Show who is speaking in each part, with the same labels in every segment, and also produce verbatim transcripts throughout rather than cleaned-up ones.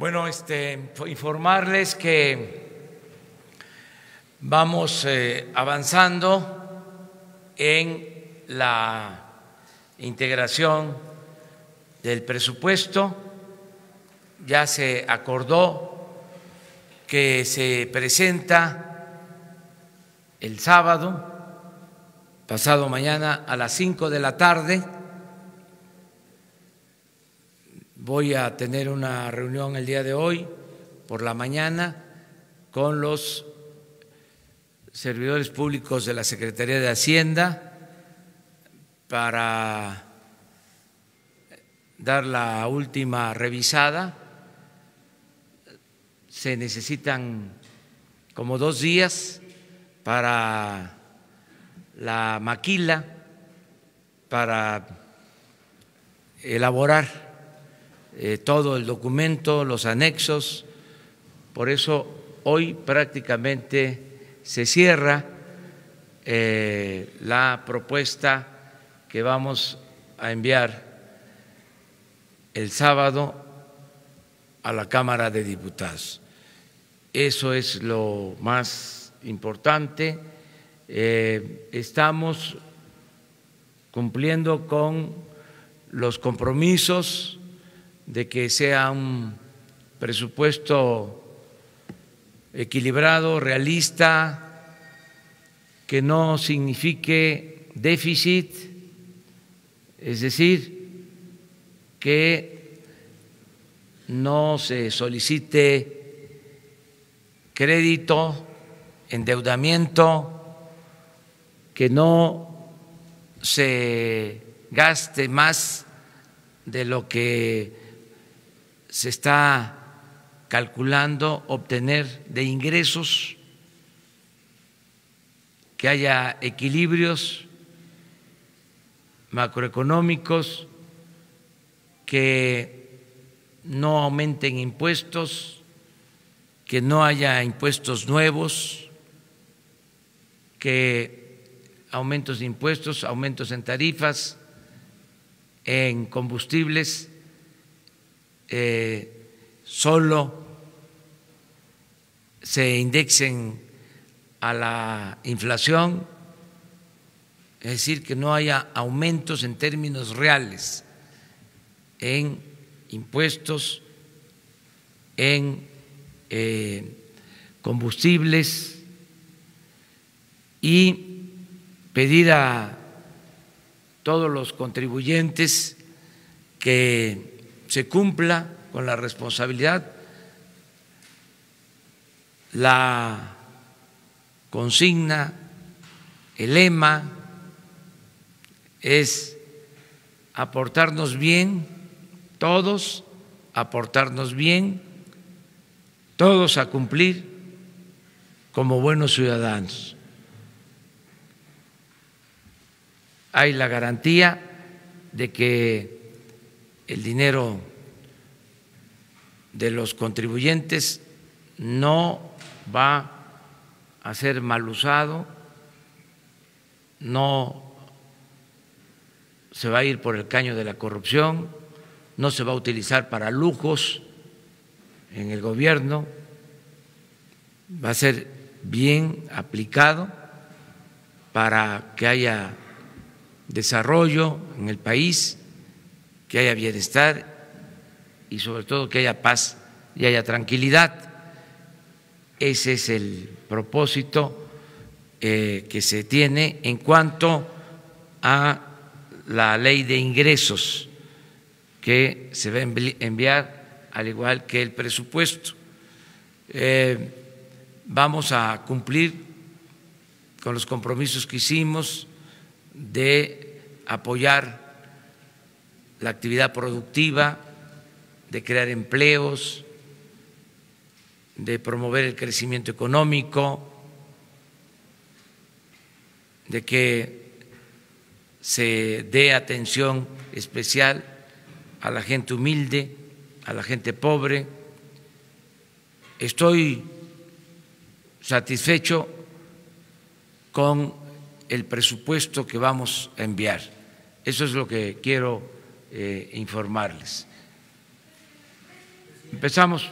Speaker 1: Bueno, este, informarles que vamos eh, avanzando en la integración del presupuesto. Ya se acordó que se presenta el sábado, pasado mañana a las cinco de la tarde. Voy a tener una reunión el día de hoy por la mañana con los servidores públicos de la Secretaría de Hacienda para dar la última revisada. Se necesitan como dos días para la maquila, para elaborar Eh, todo el documento, los anexos. Por eso hoy prácticamente se cierra eh, la propuesta que vamos a enviar el sábado a la Cámara de Diputados. Eso es lo más importante. Eh, estamos cumpliendo con los compromisos de que sea un presupuesto equilibrado, realista, que no signifique déficit, es decir, que no se solicite crédito, endeudamiento, que no se gaste más de lo que se está calculando obtener de ingresos, que haya equilibrios macroeconómicos, que no aumenten impuestos, que no haya impuestos nuevos, que aumentos de impuestos, aumentos en tarifas, en combustibles, eh, solo se indexen a la inflación, es decir, que no haya aumentos en términos reales en impuestos, en eh, combustibles, y pedir a todos los contribuyentes que se cumpla con la responsabilidad. La consigna, el lema es aportarnos bien, todos aportarnos bien, todos a cumplir como buenos ciudadanos. Hay la garantía de que el dinero de los contribuyentes no va a ser mal usado, no se va a ir por el caño de la corrupción, no se va a utilizar para lujos en el gobierno, va a ser bien aplicado para que haya desarrollo en el país, que haya bienestar y sobre todo que haya paz y haya tranquilidad. Ese es el propósito eh, que se tiene en cuanto a la ley de ingresos que se va a enviar, al igual que el presupuesto. Eh, vamos a cumplir con los compromisos que hicimos de apoyar la actividad productiva, de crear empleos, de promover el crecimiento económico, de que se dé atención especial a la gente humilde, a la gente pobre. Estoy satisfecho con el presupuesto que vamos a enviar. Eso es lo que quiero eh, informarles. Empezamos.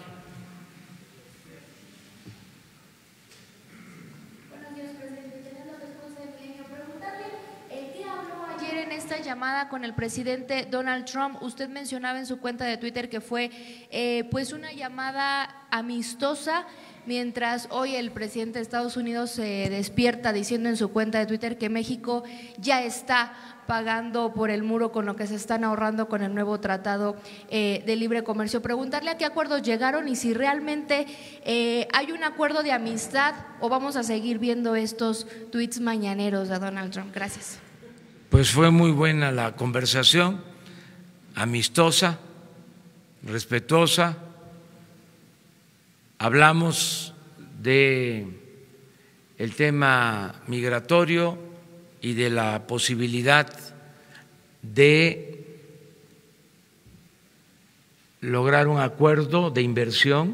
Speaker 2: Buenos días, presidente. Teniendo respuesta de Milenio, preguntarle, ¿el qué habló ayer en esta llamada con el presidente Donald Trump? Usted mencionaba en su cuenta de Twitter que fue eh, pues una llamada amistosa, mientras hoy el presidente de Estados Unidos se despierta diciendo en su cuenta de Twitter que México ya está pagando por el muro con lo que se están ahorrando con el nuevo tratado eh, de libre comercio. Preguntarle a qué acuerdos llegaron y si realmente eh, hay un acuerdo de amistad o vamos a seguir viendo estos tweets mañaneros de Donald Trump. Gracias.
Speaker 1: Pues fue muy buena la conversación, amistosa, respetuosa. Hablamos de el tema migratorio y de la posibilidad de lograr un acuerdo de inversión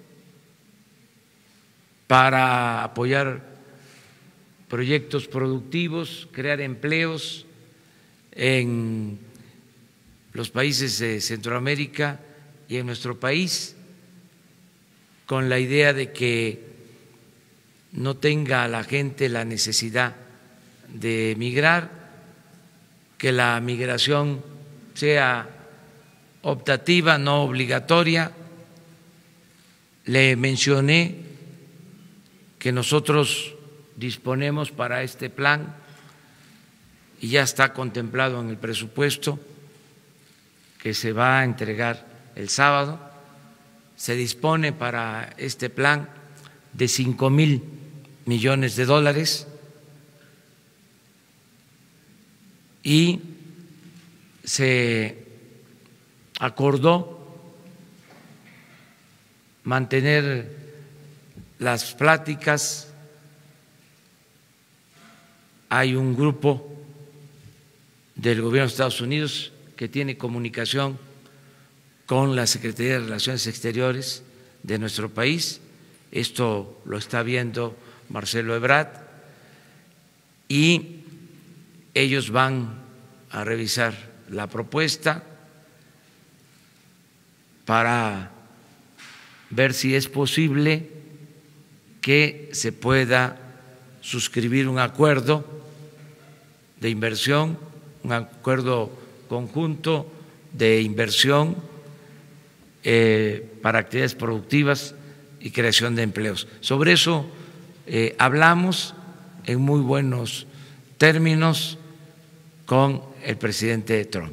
Speaker 1: para apoyar proyectos productivos, crear empleos en los países de Centroamérica y en nuestro país, con la idea de que no tenga la gente la necesidad de emigrar, que la migración sea optativa, no obligatoria. Le mencioné que nosotros disponemos para este plan y ya está contemplado en el presupuesto que se va a entregar el sábado. Se dispone para este plan de cinco mil millones de dólares y se acordó mantener las pláticas. Hay un grupo del gobierno de Estados Unidos que tiene comunicación con la Secretaría de Relaciones Exteriores de nuestro país. Esto lo está viendo Marcelo Ebrard y ellos van a revisar la propuesta para ver si es posible que se pueda suscribir un acuerdo de inversión, un acuerdo conjunto de inversión eh, para actividades productivas y creación de empleos. Sobre eso eh, hablamos en muy buenos términos con el presidente Trump.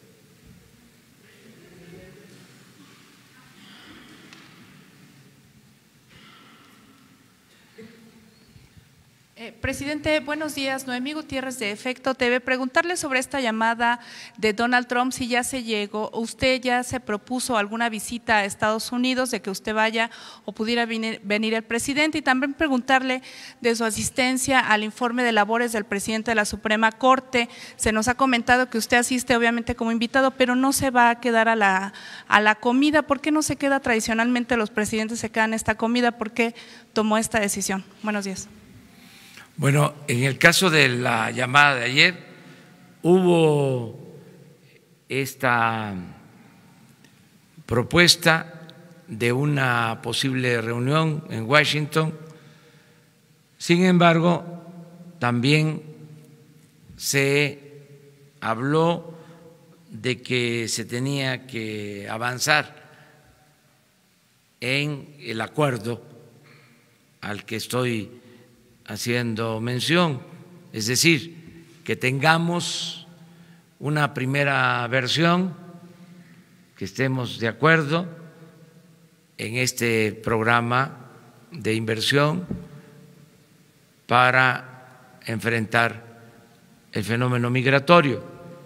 Speaker 3: Eh, presidente, buenos días. Noemí Gutiérrez de Efecto T V. Preguntarle sobre esta llamada de Donald Trump, si ya se llegó, usted ya se propuso alguna visita a Estados Unidos, de que usted vaya o pudiera venir, venir el presidente, y también preguntarle de su asistencia al informe de labores del presidente de la Suprema Corte. Se nos ha comentado que usted asiste obviamente como invitado, pero no se va a quedar a la, a la comida. ¿Por qué no se queda? Tradicionalmente los presidentes se quedan a esta comida. ¿Por qué tomó esta decisión? Buenos días.
Speaker 1: Bueno, en el caso de la llamada de ayer, hubo esta propuesta de una posible reunión en Washington. Sin embargo, también se habló de que se tenía que avanzar en el acuerdo al que estoy haciendo mención, es decir, que tengamos una primera versión, que estemos de acuerdo en este programa de inversión para enfrentar el fenómeno migratorio.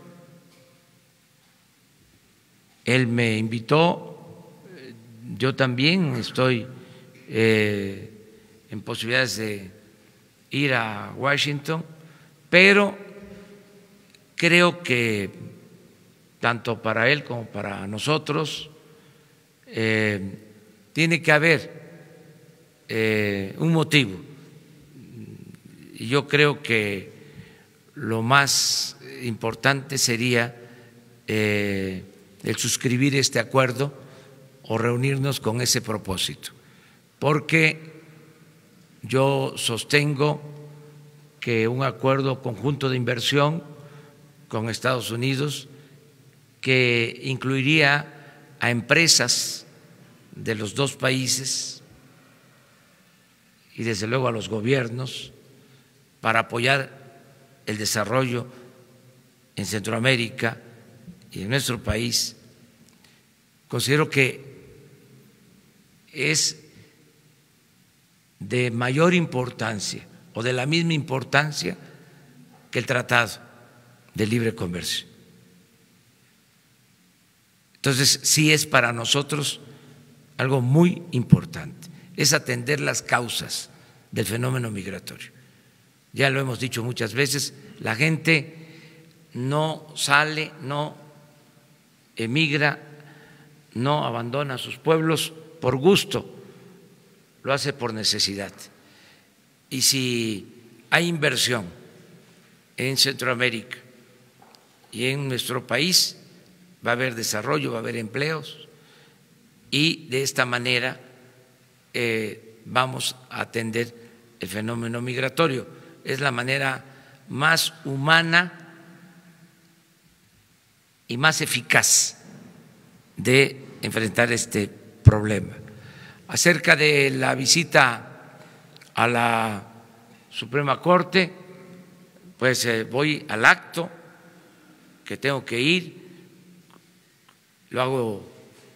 Speaker 1: Él me invitó, yo también estoy eh, en posibilidades de ir a Washington, pero creo que tanto para él como para nosotros eh, tiene que haber eh, un motivo. Y yo creo que lo más importante sería eh, el suscribir este acuerdo o reunirnos con ese propósito, porque yo sostengo que un acuerdo conjunto de inversión con Estados Unidos, que incluiría a empresas de los dos países y desde luego a los gobiernos, para apoyar el desarrollo en Centroamérica y en nuestro país, considero que es de mayor importancia o de la misma importancia que el Tratado de Libre Comercio. Entonces, sí es para nosotros algo muy importante, es atender las causas del fenómeno migratorio. Ya lo hemos dicho muchas veces, la gente no sale, no emigra, no abandona sus pueblos por gusto, lo hace por necesidad. Y si hay inversión en Centroamérica y en nuestro país, va a haber desarrollo, va a haber empleos y de esta manera eh, vamos a atender el fenómeno migratorio. Es la manera más humana y más eficaz de enfrentar este problema. Acerca de la visita a la Suprema Corte, pues eh, voy al acto que tengo que ir, lo hago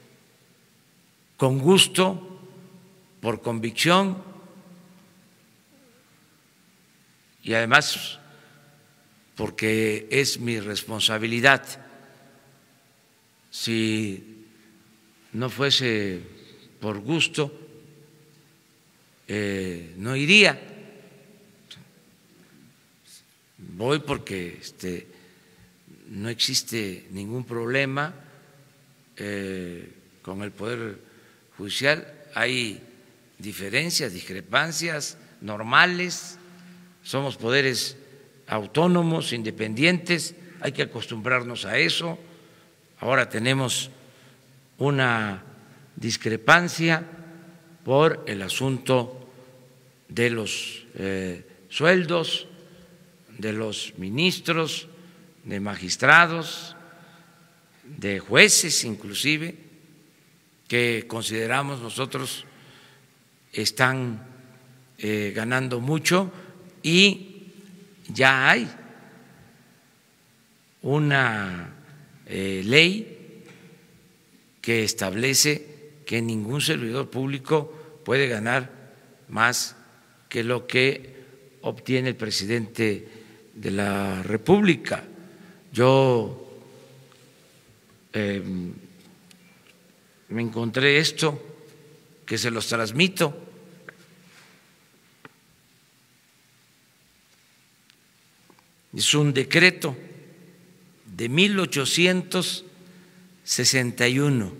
Speaker 1: con gusto, por convicción y además porque es mi responsabilidad. Si no fuese por gusto, eh, no iría. Voy porque este, no existe ningún problema eh, con el Poder Judicial. Hay diferencias, discrepancias normales, somos poderes autónomos, independientes, hay que acostumbrarnos a eso. Ahora tenemos una discrepancia por el asunto de los eh, sueldos de los ministros, de magistrados, de jueces inclusive, que consideramos nosotros están eh, ganando mucho y ya hay una eh, ley que establece que ningún servidor público puede ganar más que lo que obtiene el presidente de la República. Yo eh, me encontré esto, que se los transmito. Es un decreto de mil ochocientos sesenta y uno.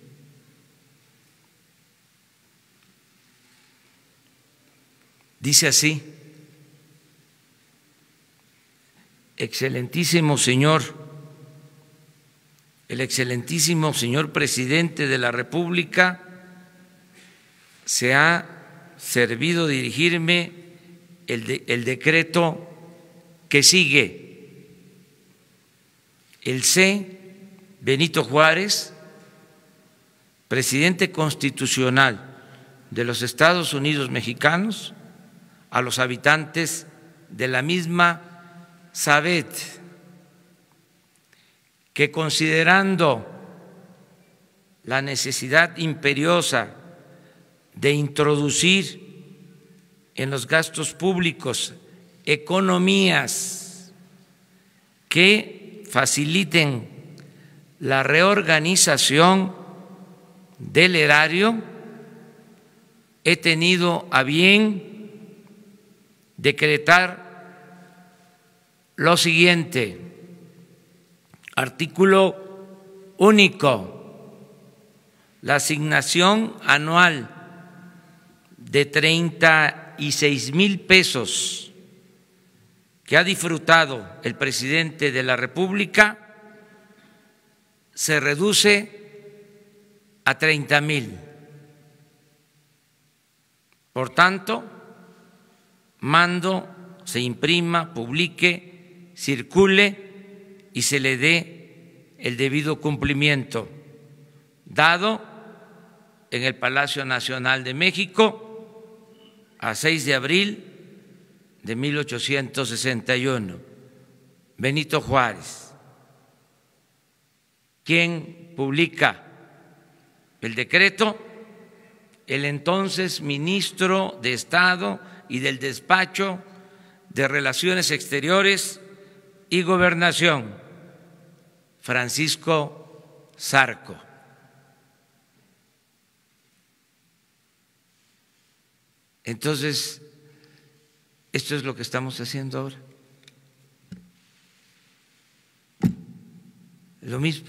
Speaker 1: Dice así: excelentísimo señor, el excelentísimo señor presidente de la República se ha servido de dirigirme el, de, el decreto que sigue. El C. Benito Juárez, presidente constitucional de los Estados Unidos mexicanos, a los habitantes de la misma sabed que, considerando la necesidad imperiosa de introducir en los gastos públicos economías que faciliten la reorganización del erario, he tenido a bien decretar lo siguiente. Artículo único. La asignación anual de treinta y seis mil pesos que ha disfrutado el presidente de la República se reduce a treinta mil. Por tanto, mando se imprima, publique, circule y se le dé el debido cumplimiento, dado en el Palacio Nacional de México a seis de abril de mil ochocientos sesenta y uno. Benito Juárez, quien publica el decreto, el entonces ministro de Estado y del Despacho de Relaciones Exteriores y Gobernación, Francisco Zarco. Entonces, esto es lo que estamos haciendo ahora. Lo mismo.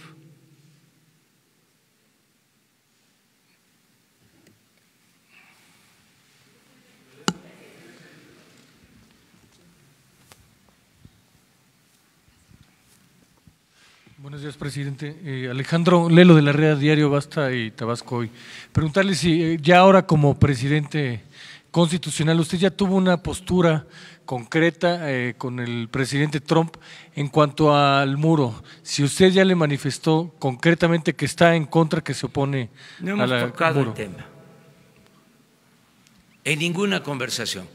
Speaker 4: Buenos días, presidente. Eh, Alejandro Lelo, de la Red Diario Basta y Tabasco Hoy. Preguntarle si eh, ya ahora como presidente constitucional usted ya tuvo una postura concreta eh, con el presidente Trump en cuanto al muro. Si usted ya le manifestó concretamente que está en contra, que se opone
Speaker 1: no hemos
Speaker 4: a la
Speaker 1: tocado
Speaker 4: muro.
Speaker 1: el tema en ninguna conversación.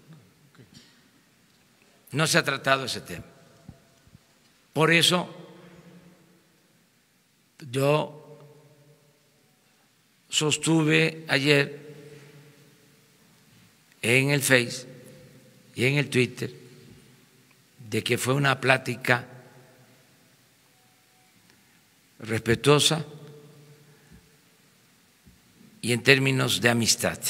Speaker 1: No se ha tratado ese tema. Por eso yo sostuve ayer en el Face y en el Twitter de que fue una plática respetuosa y en términos de amistad.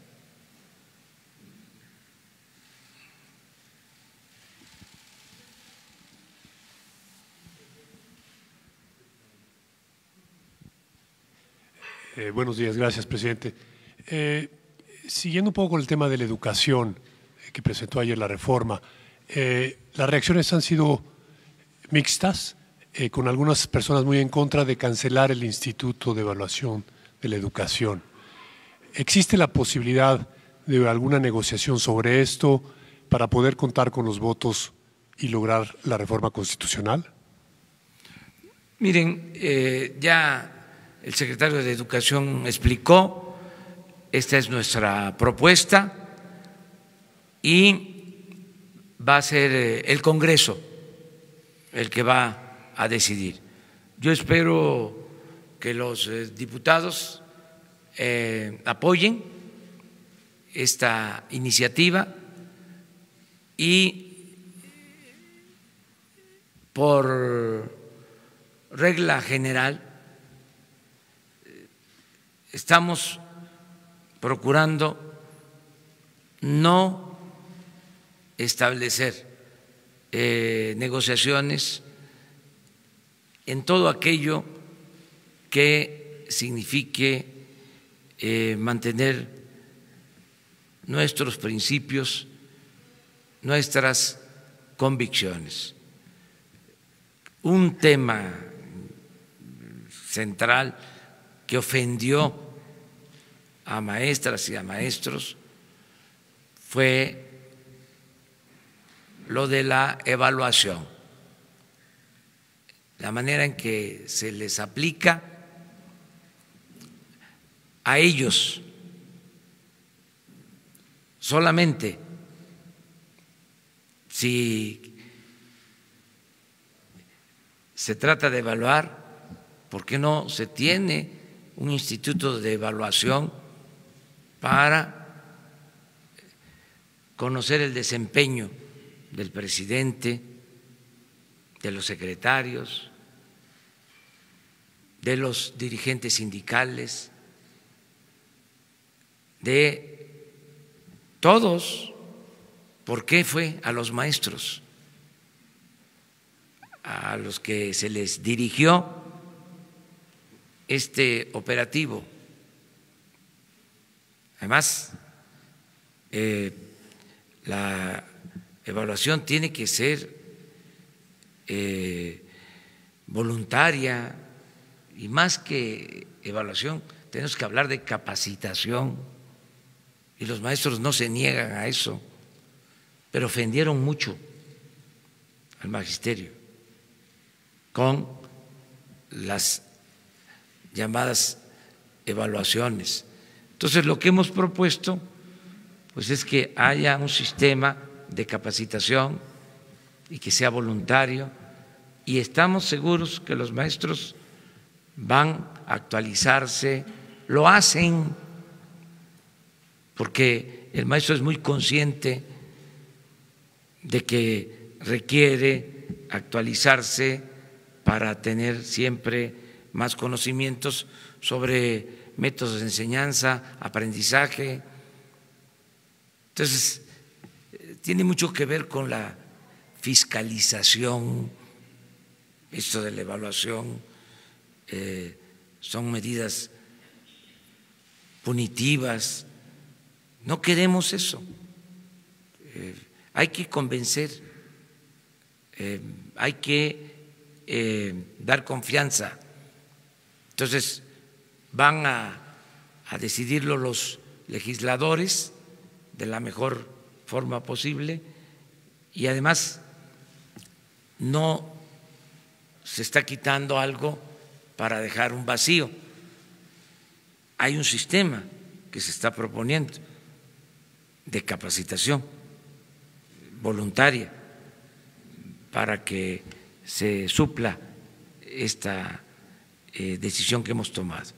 Speaker 5: Eh, buenos días, gracias, presidente. Eh, siguiendo un poco con el tema de la educación eh, que presentó ayer la reforma, eh, las reacciones han sido mixtas, eh, con algunas personas muy en contra de cancelar el Instituto de Evaluación de la Educación. ¿Existe la posibilidad de alguna negociación sobre esto para poder contar con los votos y lograr la reforma constitucional?
Speaker 1: Miren, eh, ya el secretario de Educación explicó, esta es nuestra propuesta y va a ser el Congreso el que va a decidir. Yo espero que los diputados eh, apoyen esta iniciativa y por regla general estamos procurando no establecer eh, negociaciones en todo aquello que signifique eh, mantener nuestros principios, nuestras convicciones. Un tema central que ofendió a maestras y a maestros fue lo de la evaluación, la manera en que se les aplica a ellos solamente. Si se trata de evaluar, ¿por qué no se tiene un instituto de evaluación para conocer el desempeño del presidente, de los secretarios, de los dirigentes sindicales, de todos? ¿Por qué fue a los maestros a los que se les dirigió este operativo? Además, eh, la evaluación tiene que ser eh, voluntaria, y más que evaluación, tenemos que hablar de capacitación, y los maestros no se niegan a eso, pero ofendieron mucho al magisterio con las llamadas evaluaciones. Entonces, lo que hemos propuesto pues es que haya un sistema de capacitación y que sea voluntario, y estamos seguros que los maestros van a actualizarse, lo hacen, porque el maestro es muy consciente de que requiere actualizarse para tener siempre más conocimientos sobre métodos de enseñanza, aprendizaje. Entonces, tiene mucho que ver con la fiscalización, esto de la evaluación, eh, son medidas punitivas. No queremos eso. Eh, hay que convencer, eh, hay que eh, dar confianza. Entonces, van a, a decidirlo los legisladores de la mejor forma posible, y además no se está quitando algo para dejar un vacío. Hay un sistema que se está proponiendo de capacitación voluntaria para que se supla esta eh, decisión que hemos tomado.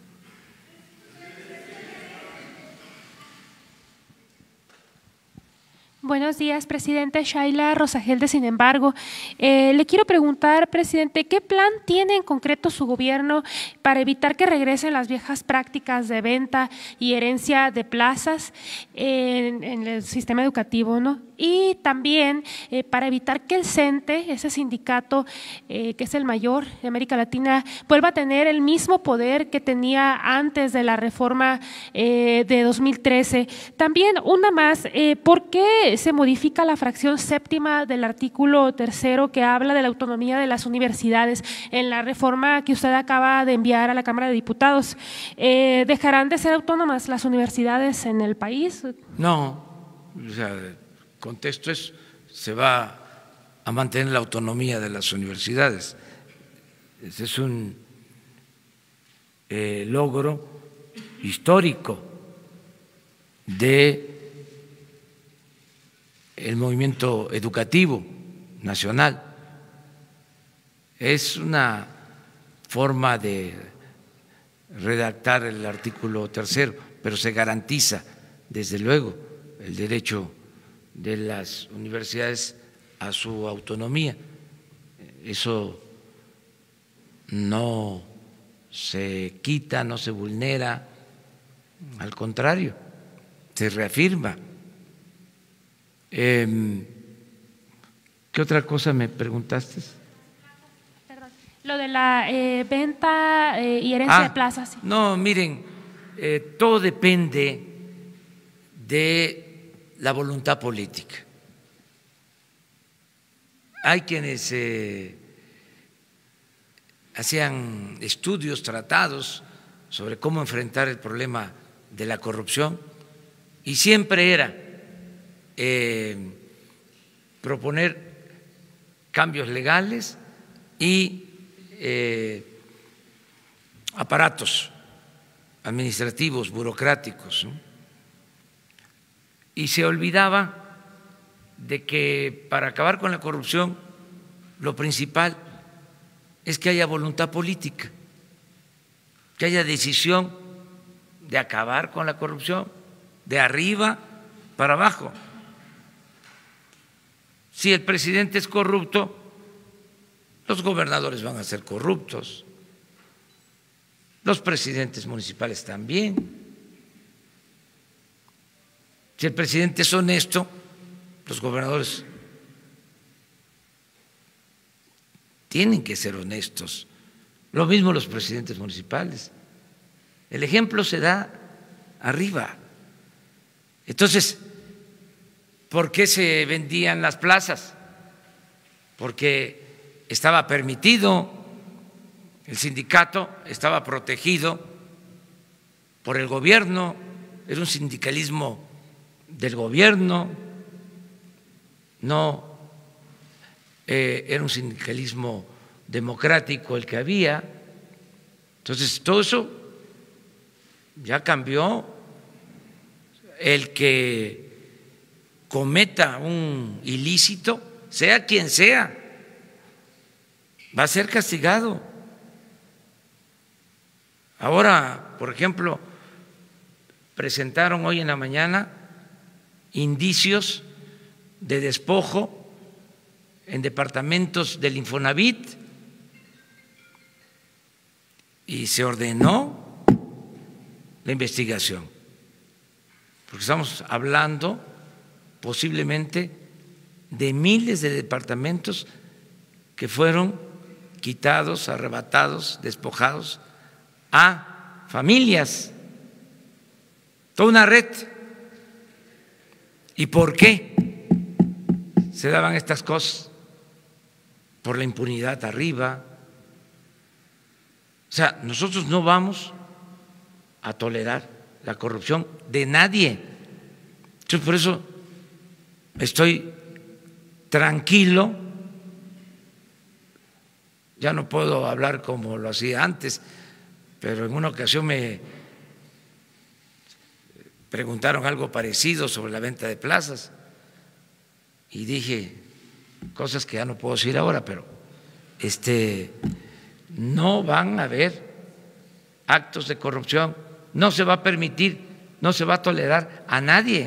Speaker 6: Buenos días, presidente. Shaila Rosagelde, sin embargo. Eh, le quiero preguntar, presidente, ¿qué plan tiene en concreto su gobierno para evitar que regresen las viejas prácticas de venta y herencia de plazas en, en el sistema educativo, ¿no? Y también eh, para evitar que el CENTE, ese sindicato eh, que es el mayor de América Latina, vuelva a tener el mismo poder que tenía antes de la reforma eh, de dos mil trece. También una más, eh, ¿por qué se modifica la fracción séptima del artículo tercero que habla de la autonomía de las universidades en la reforma que usted acaba de enviar a la Cámara de Diputados? Eh, ¿Dejarán de ser autónomas las universidades en el país?
Speaker 1: No, o sea, contexto es, se va a mantener la autonomía de las universidades. Ese es un eh, logro histórico de el movimiento educativo nacional. Es una forma de redactar el artículo tercero, pero se garantiza, desde luego, el derecho de las universidades a su autonomía. Eso no se quita, no se vulnera, al contrario, se reafirma. Eh, ¿Qué otra cosa me preguntaste?
Speaker 6: Perdón. Lo de la eh, venta eh, y herencia
Speaker 1: ah,
Speaker 6: de plazas. Sí.
Speaker 1: No, miren, eh, todo depende de la voluntad política. Hay quienes eh, hacían estudios, tratados sobre cómo enfrentar el problema de la corrupción, y siempre era eh, proponer cambios legales y eh, aparatos administrativos, burocráticos, ¿no? Y se olvidaba de que para acabar con la corrupción lo principal es que haya voluntad política, que haya decisión de acabar con la corrupción de arriba para abajo. Si el presidente es corrupto, los gobernadores van a ser corruptos, los presidentes municipales también. Si el presidente es honesto, los gobernadores tienen que ser honestos. Lo mismo los presidentes municipales. El ejemplo se da arriba. Entonces, ¿por qué se vendían las plazas? Porque estaba permitido El sindicato estaba protegido por el gobierno, era un sindicalismo del gobierno, no eh, era un sindicalismo democrático el que había. Entonces, todo eso ya cambió. El que cometa un ilícito, sea quien sea, va a ser castigado. Ahora, por ejemplo, presentaron hoy en la mañana indicios de despojo en departamentos del Infonavit y se ordenó la investigación, porque estamos hablando posiblemente de miles de departamentos que fueron quitados, arrebatados, despojados a familias, toda una red. ¿Y por qué se daban estas cosas? Por la impunidad arriba. O sea, nosotros no vamos a tolerar la corrupción de nadie. Yo por eso estoy tranquilo, ya no puedo hablar como lo hacía antes, pero en una ocasión me preguntaron algo parecido sobre la venta de plazas y dije cosas que ya no puedo decir ahora, pero este no van a haber actos de corrupción, no se va a permitir, no se va a tolerar a nadie.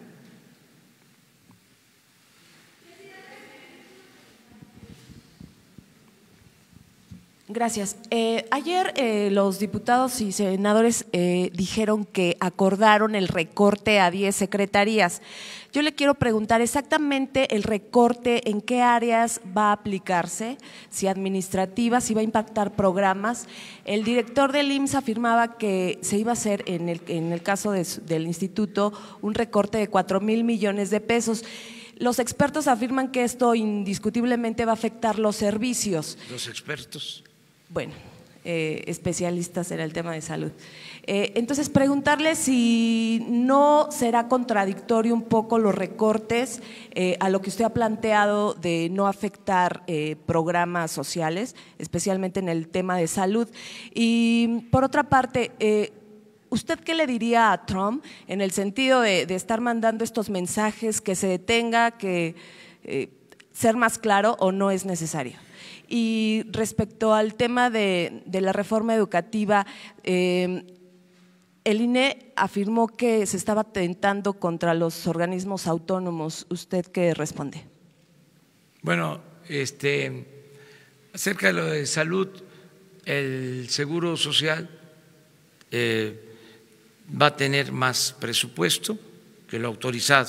Speaker 7: Gracias. Eh, ayer eh, los diputados y senadores eh, dijeron que acordaron el recorte a diez secretarías. Yo le quiero preguntar exactamente el recorte, en qué áreas va a aplicarse, si administrativas, si va a impactar programas. El director del I M S S afirmaba que se iba a hacer en el, en el caso de, del instituto un recorte de cuatro mil millones de pesos. Los expertos afirman que esto indiscutiblemente va a afectar los servicios.
Speaker 1: Los expertos.
Speaker 7: Bueno, eh, especialistas en el tema de salud. Eh, entonces, preguntarle si no será contradictorio un poco los recortes eh, a lo que usted ha planteado de no afectar eh, programas sociales, especialmente en el tema de salud. Y por otra parte, eh, ¿usted qué le diría a Trump en el sentido de, de estar mandando estos mensajes, que se detenga, que eh, ser más claro o no es necesario? Y respecto al tema de, de la reforma educativa, eh, el I N E afirmó que se estaba atentando contra los organismos autónomos. ¿Usted qué responde?
Speaker 1: Bueno, este, acerca de lo de salud, el Seguro Social eh, va a tener más presupuesto que lo autorizado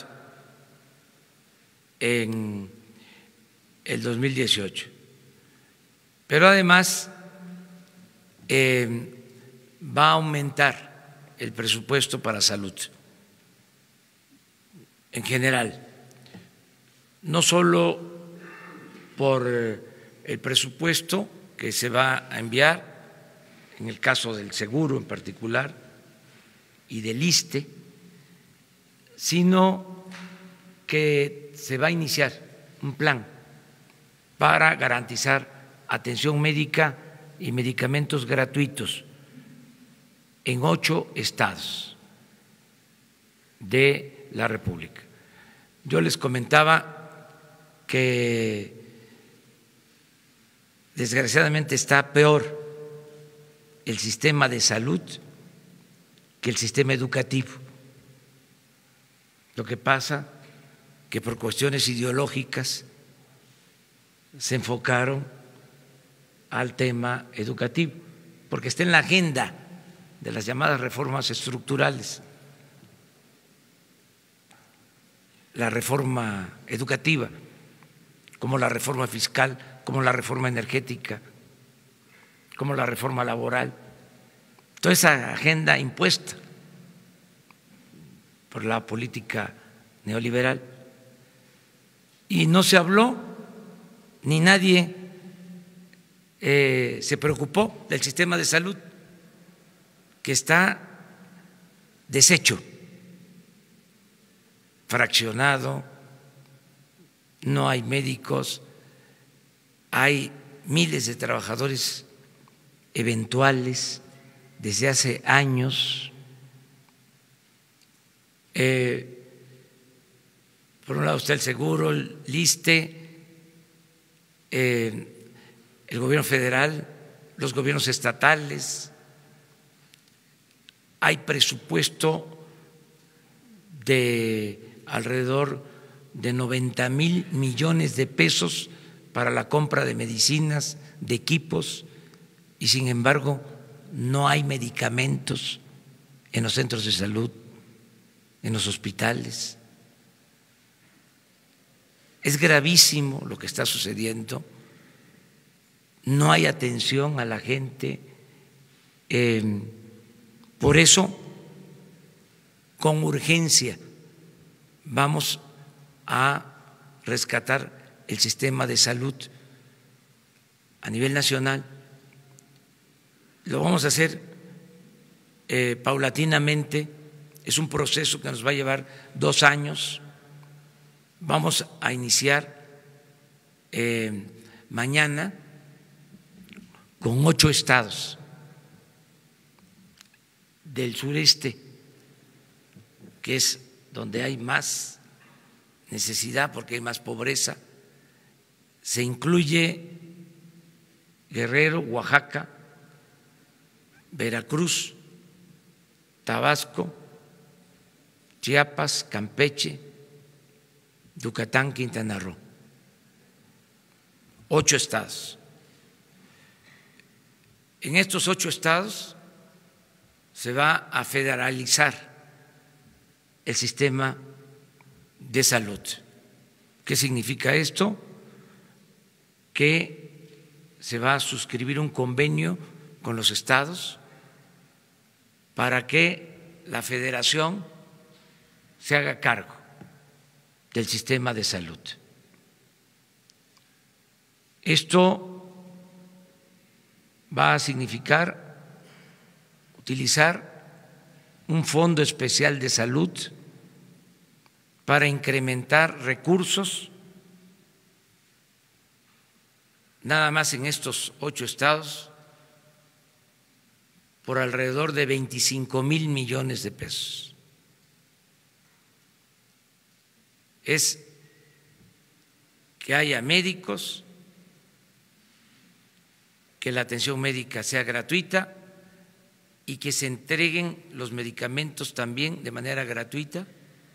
Speaker 1: en el dos mil dieciocho. Pero además eh, va a aumentar el presupuesto para salud en general, no solo por el presupuesto que se va a enviar, en el caso del seguro en particular y del ISSSTE, sino que se va a iniciar un plan para garantizar atención médica y medicamentos gratuitos en ocho estados de la República. Yo les comentaba que desgraciadamente está peor el sistema de salud que el sistema educativo. Lo que pasa que por cuestiones ideológicas se enfocaron al tema educativo, porque está en la agenda de las llamadas reformas estructurales, la reforma educativa, como la reforma fiscal, como la reforma energética, como la reforma laboral, toda esa agenda impuesta por la política neoliberal. Y no se habló, ni nadie eh, se preocupó del sistema de salud, que está deshecho, fraccionado, no hay médicos, hay miles de trabajadores eventuales desde hace años. Eh, por un lado está el seguro, el ISSSTE, eh, el gobierno federal, los gobiernos estatales. Hay presupuesto de alrededor de noventa mil millones de pesos para la compra de medicinas, de equipos, y sin embargo no hay medicamentos en los centros de salud, en los hospitales. Es gravísimo lo que está sucediendo, no hay atención a la gente. Eh, por eso, con urgencia, vamos a rescatar el sistema de salud a nivel nacional. Lo vamos a hacer eh, paulatinamente, es un proceso que nos va a llevar dos años. Vamos a iniciar eh, mañana con ocho estados del sureste, que es donde hay más necesidad porque hay más pobreza. Se incluye Guerrero, Oaxaca, Veracruz, Tabasco, Chiapas, Campeche, Yucatán, Quintana Roo. Ocho estados. En estos ocho estados se va a federalizar el sistema de salud. ¿Qué significa esto? Que se va a suscribir un convenio con los estados para que la federación se haga cargo del sistema de salud. Esto va a significar utilizar un fondo especial de salud para incrementar recursos nada más en estos ocho estados por alrededor de veinticinco mil millones de pesos. Es que haya médicos, que la atención médica sea gratuita y que se entreguen los medicamentos también de manera gratuita,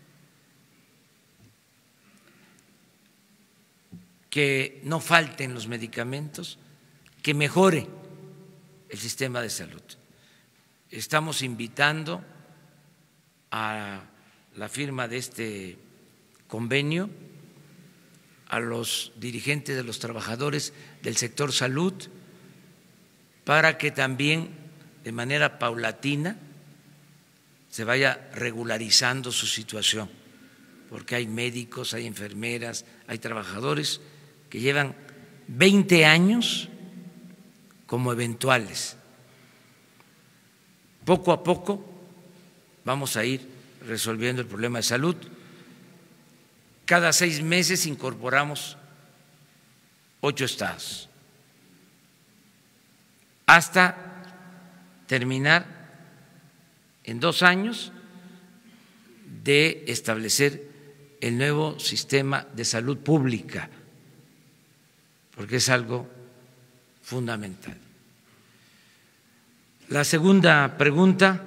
Speaker 1: que no falten los medicamentos, que mejore el sistema de salud. Estamos invitando a la firma de este convenio a los dirigentes de los trabajadores del sector salud para que también de manera paulatina se vaya regularizando su situación, porque hay médicos, hay enfermeras, hay trabajadores que llevan veinte años como eventuales. Poco a poco vamos a ir resolviendo el problema de salud. Cada seis meses incorporamos ocho estados hasta terminar en dos años de establecer el nuevo sistema de salud pública, porque es algo fundamental. La segunda pregunta,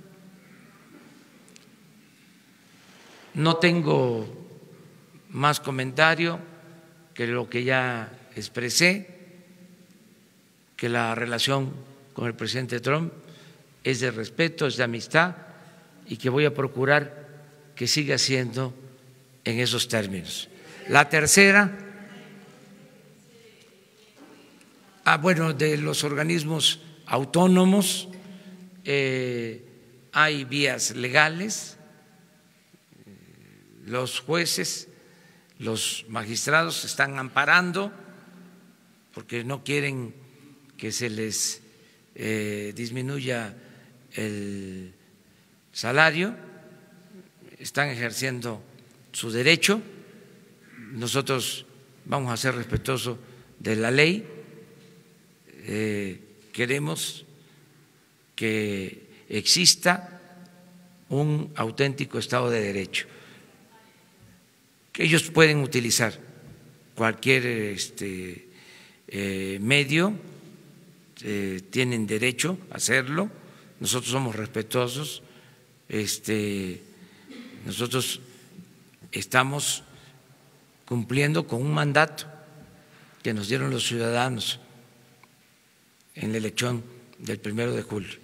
Speaker 1: no tengo más comentario que lo que ya expresé, que la relación con el presidente Trump es de respeto, es de amistad y que voy a procurar que siga siendo en esos términos. La tercera, ah, bueno, de los organismos autónomos, eh, hay vías legales, los jueces, los magistrados se están amparando porque no quieren que se les eh, disminuya el salario, están ejerciendo su derecho. Nosotros vamos a ser respetuosos de la ley, eh, queremos que exista un auténtico Estado de Derecho, que ellos pueden utilizar cualquier este, eh, medio, eh, tienen derecho a hacerlo, nosotros somos respetuosos, este, nosotros estamos cumpliendo con un mandato que nos dieron los ciudadanos en la elección del primero de julio.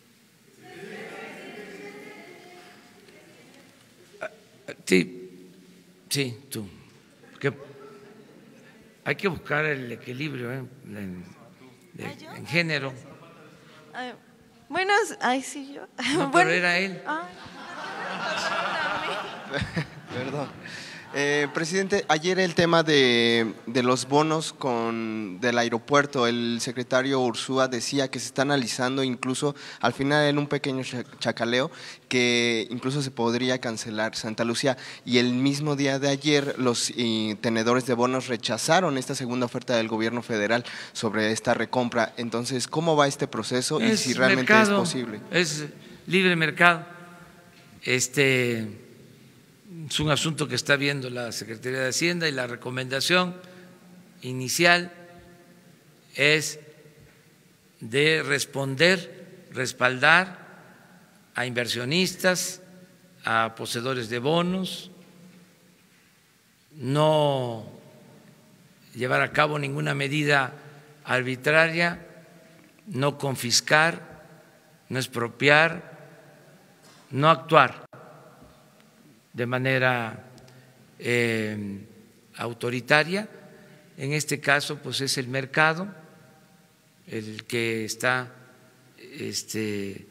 Speaker 1: Sí, sí, tú. Porque hay que buscar el equilibrio ¿eh? en, en, en género.
Speaker 8: Ay, bueno, ay, sí, yo.
Speaker 1: No,
Speaker 8: bueno,
Speaker 1: pero era él.
Speaker 8: Ay.
Speaker 9: Perdón. Eh, presidente, ayer el tema de, de los bonos con, del aeropuerto, el secretario Ursúa decía que se está analizando, incluso al final en un pequeño chacaleo, que incluso se podría cancelar Santa Lucía, y el mismo día de ayer los y, tenedores de bonos rechazaron esta segunda oferta del gobierno federal sobre esta recompra. Entonces, ¿cómo va este proceso
Speaker 1: Es
Speaker 9: y si realmente
Speaker 1: mercado,
Speaker 9: es posible?
Speaker 1: Es libre mercado. Este es un asunto que está viendo la Secretaría de Hacienda y la recomendación inicial es de responder, respaldar a inversionistas, a poseedores de bonos, no llevar a cabo ninguna medida arbitraria, no confiscar, no expropiar, no actuar de manera eh, autoritaria. En este caso, pues es el mercado el que está este,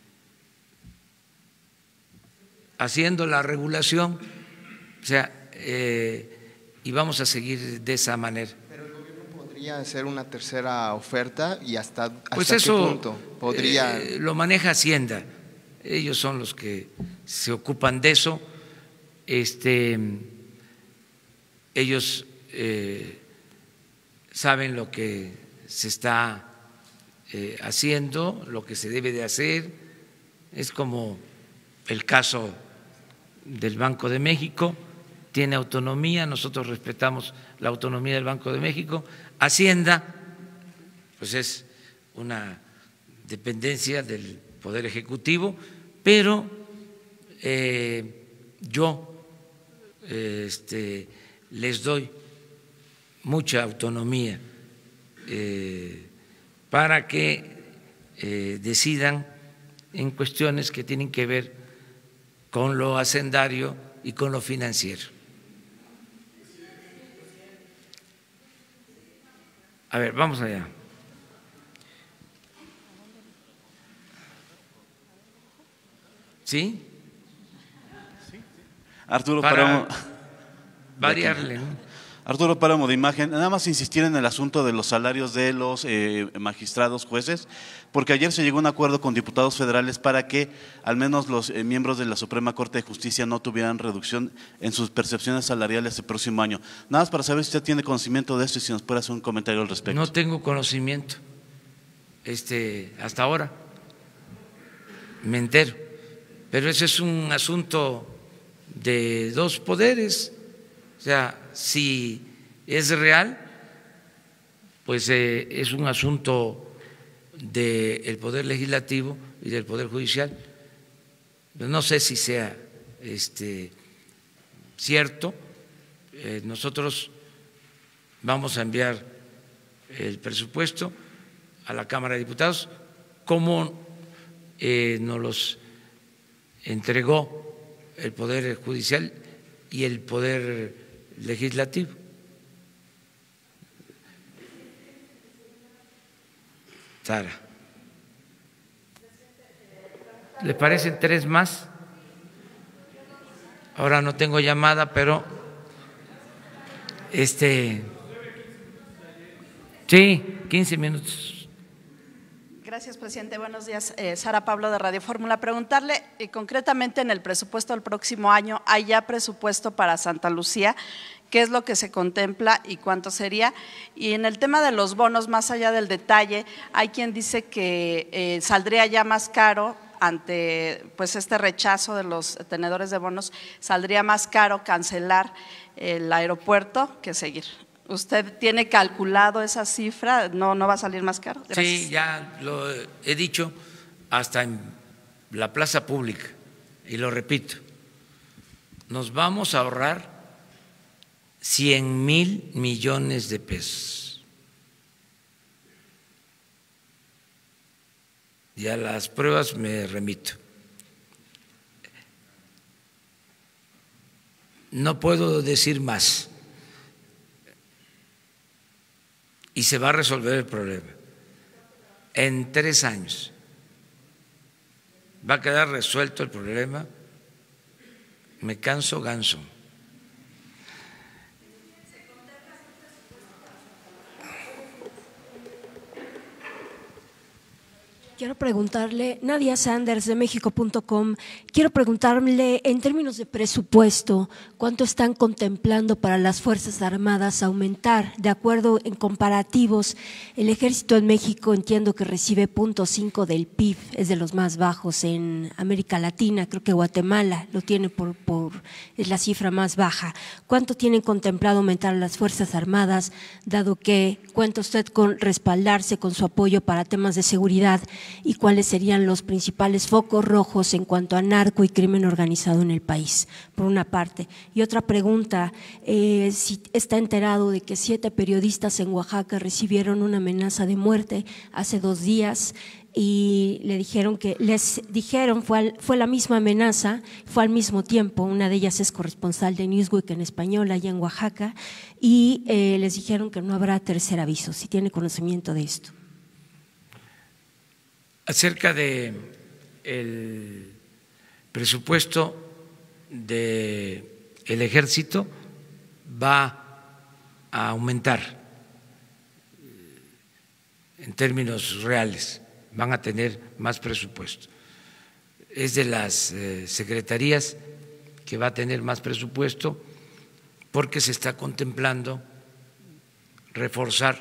Speaker 1: haciendo la regulación, o sea, eh, y vamos a seguir de esa manera.
Speaker 9: Pero el gobierno podría hacer una tercera oferta y hasta, hasta
Speaker 1: pues
Speaker 9: qué
Speaker 1: eso,
Speaker 9: punto podría.
Speaker 1: Eh, lo maneja Hacienda, ellos son los que se ocupan de eso. Este, ellos eh, saben lo que se está eh, haciendo, lo que se debe de hacer. Es como el caso del Banco de México, tiene autonomía, nosotros respetamos la autonomía del Banco de México. Hacienda, pues es una dependencia del Poder Ejecutivo, pero eh, yo Este, les doy mucha autonomía eh, para que eh, decidan en cuestiones que tienen que ver con lo hacendario y con lo financiero. A ver, vamos allá. ¿Sí?
Speaker 10: Arturo
Speaker 1: para
Speaker 10: Páramo,
Speaker 1: variarle, ¿no?
Speaker 10: Arturo Páramo de Imagen, nada más insistir en el asunto de los salarios de los eh, magistrados, jueces, porque ayer se llegó a un acuerdo con diputados federales para que al menos los eh, miembros de la Suprema Corte de Justicia no tuvieran reducción en sus percepciones salariales el próximo año. Nada más para saber si usted tiene conocimiento de esto y si nos puede hacer un comentario al respecto.
Speaker 1: No tengo conocimiento, este, hasta ahora me entero, pero ese es un asunto de dos poderes. O sea, si es real, pues eh, es un asunto del Poder Legislativo y del Poder Judicial. No sé si sea este, cierto. Eh, nosotros vamos a enviar el presupuesto a la Cámara de Diputados, como eh, nos los entregó el Poder Judicial y el Poder Legislativo. Sara, ¿le parecen tres más? Ahora no tengo llamada, pero este sí, quince minutos.
Speaker 11: Gracias, presidente. Buenos días. Eh, Sara Pablo, de Radio Fórmula. Preguntarle, eh, concretamente en el presupuesto del próximo año, ¿hay ya presupuesto para Santa Lucía? ¿Qué es lo que se contempla y cuánto sería? Y en el tema de los bonos, más allá del detalle, hay quien dice que eh, saldría ya más caro ante pues este rechazo de los tenedores de bonos, saldría más caro cancelar el aeropuerto que seguir. ¿Usted tiene calculado esa cifra? ¿No, no va a salir más caro? Gracias.
Speaker 1: Sí, ya lo he dicho hasta en la plaza pública y lo repito, nos vamos a ahorrar cien mil millones de pesos. Y a las pruebas me remito. No puedo decir más. Y se va a resolver el problema. En tres años va a quedar resuelto el problema. Me canso ganso.
Speaker 12: Quiero preguntarle, Nadia Sanders de México punto com, quiero preguntarle en términos de presupuesto, ¿cuánto están contemplando para las Fuerzas Armadas aumentar? De acuerdo en comparativos, el Ejército en México entiendo que recibe cero punto cinco del P I B, es de los más bajos en América Latina, creo que Guatemala lo tiene por, por es la cifra más baja. ¿Cuánto tienen contemplado aumentar las Fuerzas Armadas, dado que cuenta usted con respaldarse con su apoyo para temas de seguridad? ¿Y cuáles serían los principales focos rojos en cuanto a narco y crimen organizado en el país? Por una parte. Y otra pregunta, eh, si está enterado de que siete periodistas en Oaxaca recibieron una amenaza de muerte hace dos días y le dijeron que les dijeron, fue, al, fue la misma amenaza, fue al mismo tiempo, una de ellas es corresponsal de Newsweek en español allá en Oaxaca, y eh, les dijeron que no habrá tercer aviso, si tiene conocimiento de esto.
Speaker 1: Acerca de el presupuesto del Ejército, va a aumentar en términos reales, van a tener más presupuesto. Es de las eh, secretarías que va a tener más presupuesto porque se está contemplando reforzar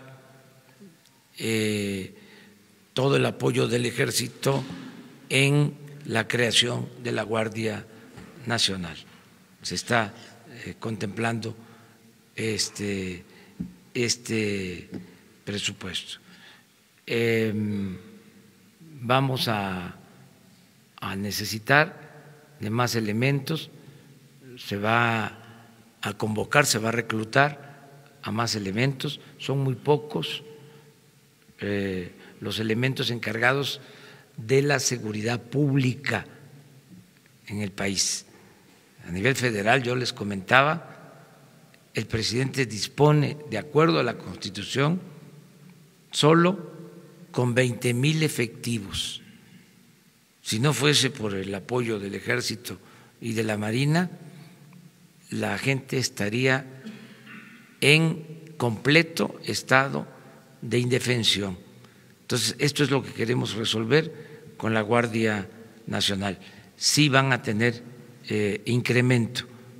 Speaker 1: eh, todo el apoyo del Ejército en la creación de la Guardia Nacional. Se está eh, contemplando este, este presupuesto. Eh, vamos a, a necesitar de más elementos, se va a convocar, se va a reclutar a más elementos, son muy pocos eh, los elementos encargados de la seguridad pública en el país. A nivel federal, yo les comentaba, el presidente dispone, de acuerdo a la Constitución, solo con veinte mil efectivos. Si no fuese por el apoyo del Ejército y de la Marina, la gente estaría en completo estado de indefensión. Entonces, esto es lo que queremos resolver con la Guardia Nacional. Sí van a tener eh, incremento.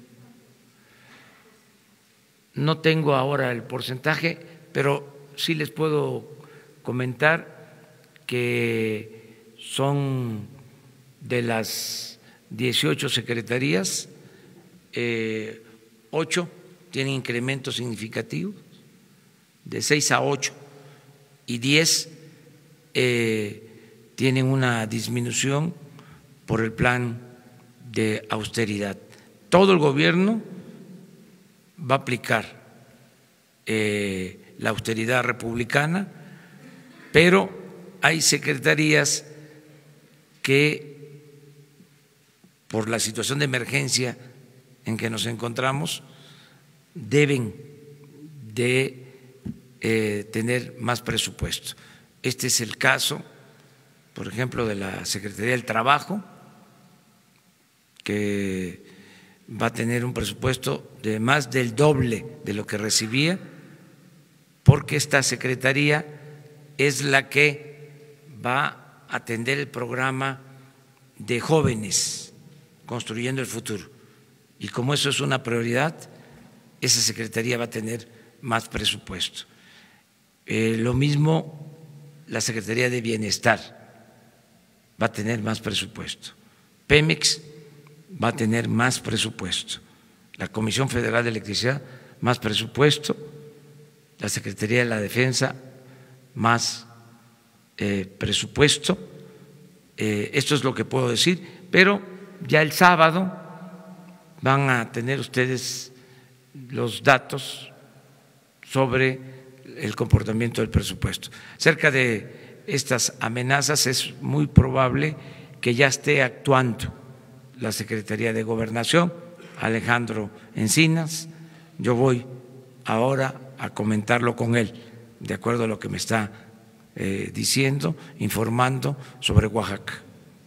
Speaker 1: No tengo ahora el porcentaje, pero sí les puedo comentar que son de las dieciocho secretarías, eh, ocho tienen incrementos significativos, de seis a ocho, y diez Eh, tienen una disminución por el plan de austeridad. Todo el gobierno va a aplicar eh, la austeridad republicana, pero hay secretarías que por la situación de emergencia en que nos encontramos deben de eh, tener más presupuesto. Este es el caso, por ejemplo, de la Secretaría del Trabajo, que va a tener un presupuesto de más del doble de lo que recibía, porque esta secretaría es la que va a atender el programa de jóvenes construyendo el futuro. Y como eso es una prioridad, esa secretaría va a tener más presupuesto. Eh, lo mismo la Secretaría de Bienestar va a tener más presupuesto. Pemex va a tener más presupuesto. La Comisión Federal de Electricidad, más presupuesto. La Secretaría de la Defensa, más eh, presupuesto. Eh, esto es lo que puedo decir, pero ya el sábado van a tener ustedes los datos sobre el comportamiento del presupuesto. Acerca de estas amenazas es muy probable que ya esté actuando la Secretaría de Gobernación, Alejandro Encinas. Yo voy ahora a comentarlo con él, de acuerdo a lo que me está eh, diciendo, informando sobre Oaxaca.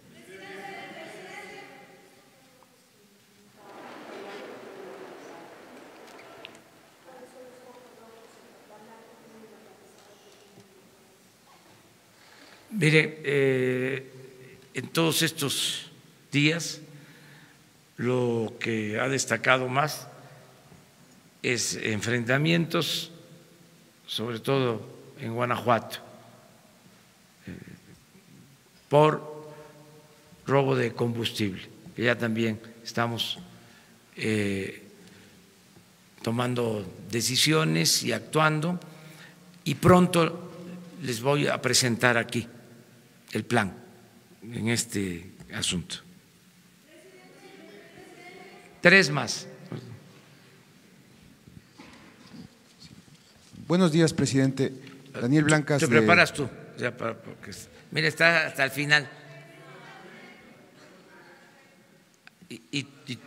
Speaker 1: Mire, eh, en todos estos días lo que ha destacado más es enfrentamientos, sobre todo en Guanajuato, eh, por robo de combustible, que ya también estamos eh, tomando decisiones y actuando, y pronto les voy a presentar aquí el plan en este asunto. Tres más.
Speaker 13: Buenos días, presidente. Daniel Blancas.
Speaker 1: Te preparas tú, ya para, porque, mira, está hasta el final. Y, y, y,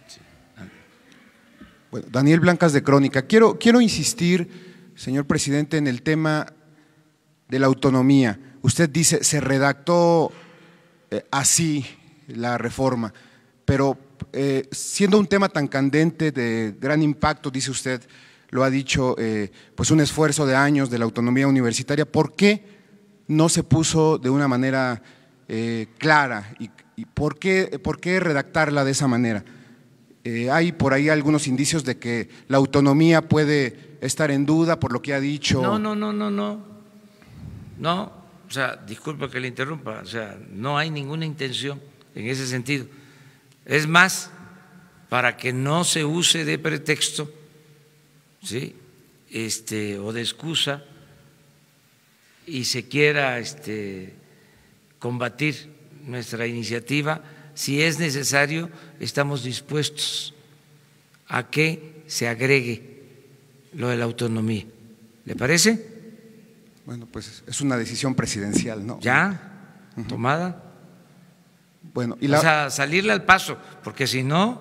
Speaker 13: bueno, Daniel Blancas de Crónica. Quiero, quiero insistir, señor presidente, en el tema de la autonomía. Usted dice, se redactó eh, así la reforma, pero eh, siendo un tema tan candente, de gran impacto, dice usted, lo ha dicho, eh, pues un esfuerzo de años de la autonomía universitaria, ¿por qué no se puso de una manera eh, clara y, y por qué, por qué redactarla de esa manera? Eh, hay por ahí algunos indicios de que la autonomía puede estar en duda por lo que ha dicho.
Speaker 1: No, no, no, no, no, no. O sea, disculpa que le interrumpa, o sea, no hay ninguna intención en ese sentido. Es más, para que no se use de pretexto, ¿sí?, este, o de excusa y se quiera este, combatir nuestra iniciativa, si es necesario, estamos dispuestos a que se agregue lo de la autonomía. ¿Le parece?
Speaker 13: Bueno, pues es una decisión presidencial, ¿no?
Speaker 1: Ya, uh-huh. tomada.
Speaker 13: Bueno, y la…
Speaker 1: O sea, salirle al paso, porque si no,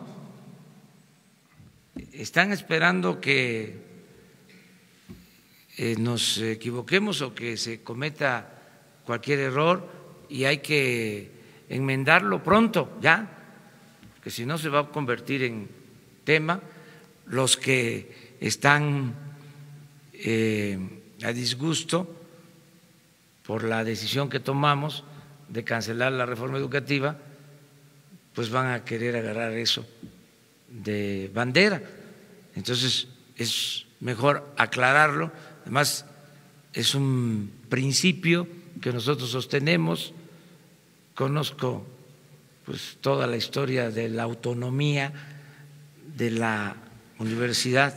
Speaker 1: están esperando que eh, nos equivoquemos o que se cometa cualquier error y hay que enmendarlo pronto, ya, porque si no se va a convertir en tema. Los que están eh, a disgusto por la decisión que tomamos de cancelar la reforma educativa, pues van a querer agarrar eso de bandera. Entonces es mejor aclararlo. Además es un principio que nosotros sostenemos. Conozco pues toda la historia de la autonomía de la Universidad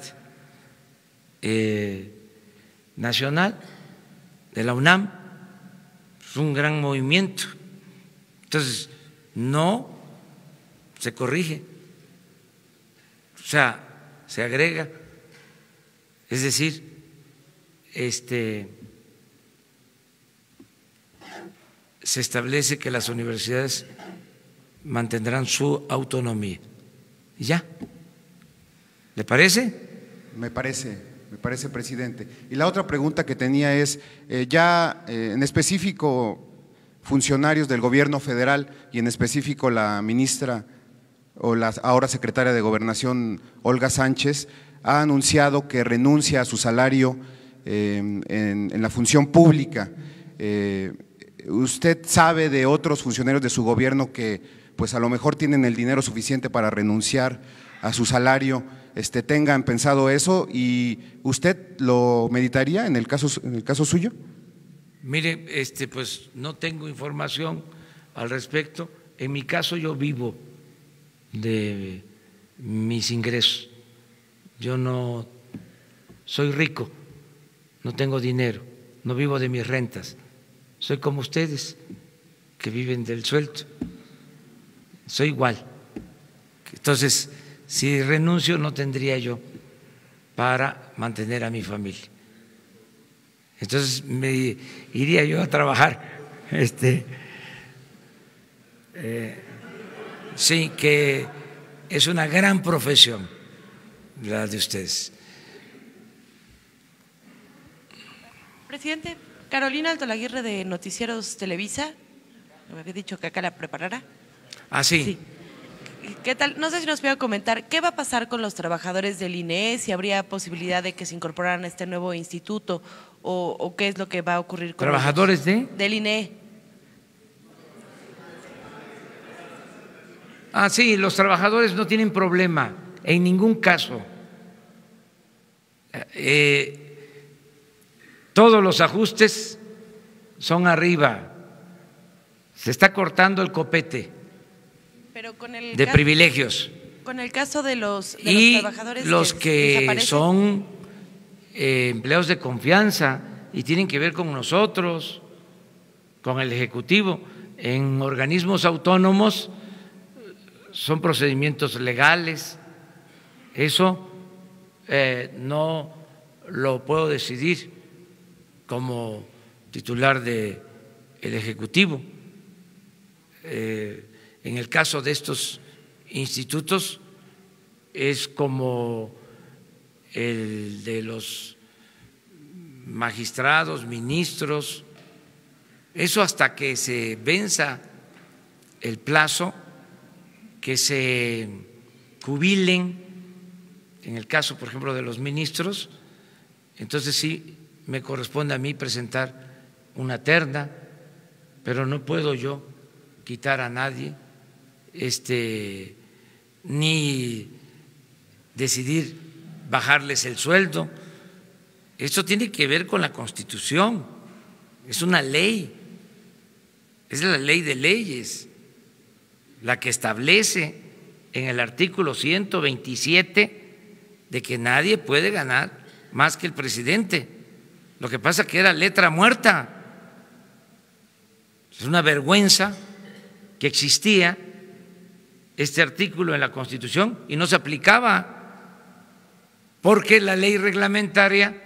Speaker 1: eh, Nacional, de la UNAM. Es un gran movimiento. Entonces no se corrige, o sea, se agrega, es decir, este, se establece que las universidades mantendrán su autonomía. ¿Y ya? ¿Le parece?
Speaker 13: Me parece, me parece, presidente. Y la otra pregunta que tenía es, eh, ya eh, en específico funcionarios del gobierno federal y en específico la ministra o la ahora secretaria de Gobernación, Olga Sánchez, ha anunciado que renuncia a su salario eh, en, en la función pública. Eh, ¿usted sabe de otros funcionarios de su gobierno que pues a lo mejor tienen el dinero suficiente para renunciar a su salario, este, tengan pensado eso? ¿Y usted lo meditaría en el caso, en el caso suyo?
Speaker 1: Mire, este, pues no tengo información al respecto. En mi caso yo vivo de mis ingresos. Yo no soy rico, no tengo dinero, no vivo de mis rentas. Soy como ustedes que viven del sueldo. Soy igual. Entonces, si renuncio no tendría yo para mantener a mi familia. Entonces me iría yo a trabajar. Este, eh, sí, que es una gran profesión la de ustedes.
Speaker 14: Presidente, Carolina Altolaguirre de Noticieros Televisa, me había dicho que acá la preparara.
Speaker 1: Ah, sí.
Speaker 14: Sí. ¿Qué tal? No sé si nos puede comentar qué va a pasar con los trabajadores del I N E, si habría posibilidad de que se incorporaran a este nuevo instituto o, o qué es lo que va a ocurrir con
Speaker 1: ¿Trabajadores
Speaker 14: ellos?
Speaker 1: de?
Speaker 14: Del I N E.
Speaker 1: Ah, sí, los trabajadores no tienen problema en ningún caso. Eh, todos los ajustes son arriba. Se está cortando el copete.
Speaker 14: Pero con el
Speaker 1: de
Speaker 14: caso,
Speaker 1: privilegios.
Speaker 14: Con el caso de los, de
Speaker 1: y
Speaker 14: los trabajadores
Speaker 1: los que,
Speaker 14: que
Speaker 1: son eh, empleados de confianza y tienen que ver con nosotros, con el Ejecutivo, en organismos autónomos son procedimientos legales. Eso eh, no lo puedo decidir como titular del Ejecutivo. Eh, En el caso de estos institutos es como el de los magistrados, ministros, eso hasta que se venza el plazo, que se jubilen, en el caso, por ejemplo, de los ministros, entonces sí me corresponde a mí presentar una terna, pero no puedo yo quitar a nadie. Este, ni decidir bajarles el sueldo. Esto tiene que ver con la Constitución, es una ley, es la ley de leyes, la que establece en el artículo ciento veintisiete de que nadie puede ganar más que el presidente. Lo que pasa es que era letra muerta, es una vergüenza que existía este artículo en la Constitución y no se aplicaba porque la ley reglamentaria